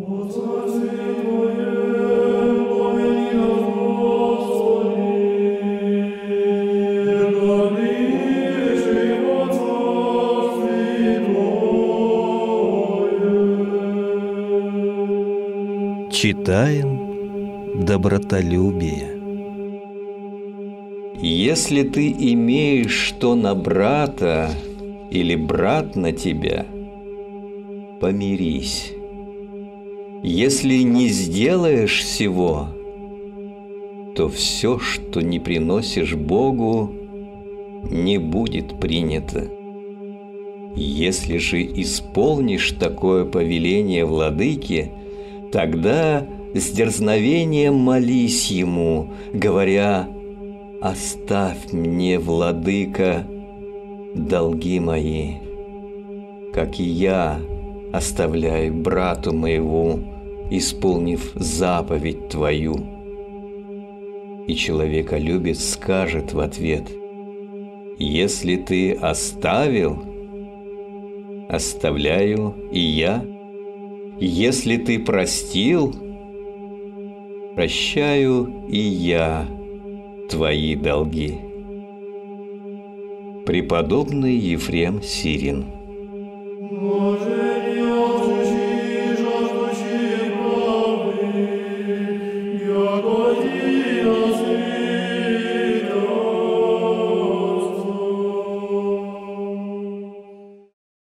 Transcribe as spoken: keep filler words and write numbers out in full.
Читаем добротолюбие. Если ты имеешь что на брата или брат на тебя, помирись. Если не сделаешь всего, то все, что не приносишь Богу, не будет принято. Если же исполнишь такое повеление владыке, тогда с дерзновением молись ему, говоря: «Оставь мне, владыка, долги мои, как и я оставляю брату моему, исполнив заповедь твою». И человеколюбец скажет в ответ: «Если ты оставил, оставляю и я. Если ты простил, прощаю и я твои долги». Преподобный Ефрем Сирин.